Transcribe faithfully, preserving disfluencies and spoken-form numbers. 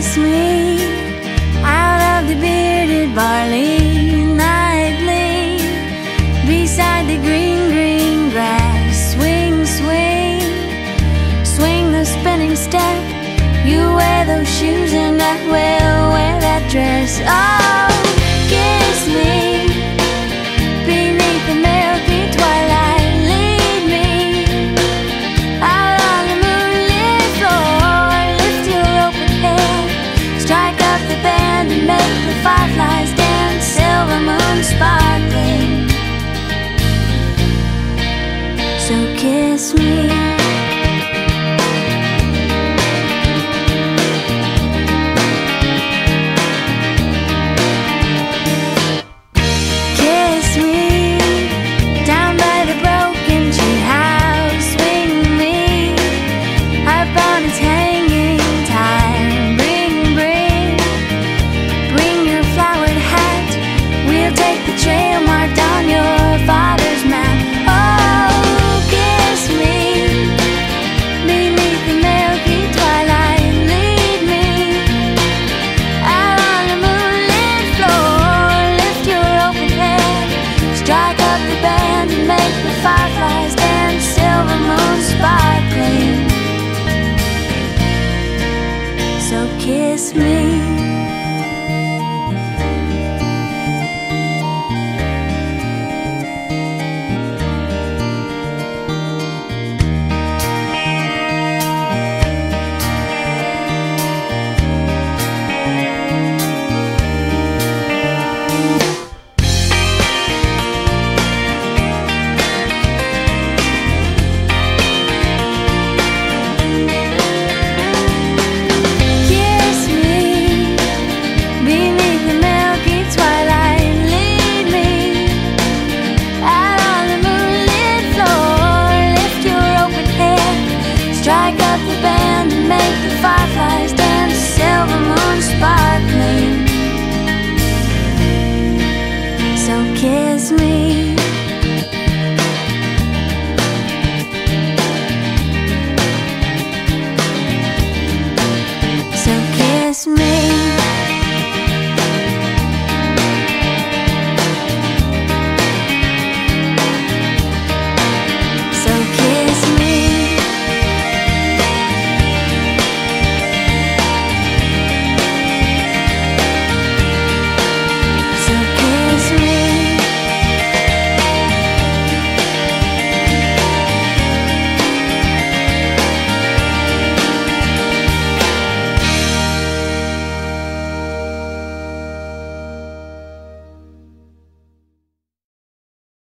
kiss me out of the bearded barley nightly, beside the green, green grass. Swing, swing, swing the spinning step. You wear those shoes and I will wear that dress. Oh, kiss me beneath the milky twilight. Lead me out on the moonlit floor. Lift your open head, strike up the band and make the fireflies dance. Silver moon sparkling, so kiss me. Kiss me. Kiss me. So kiss me.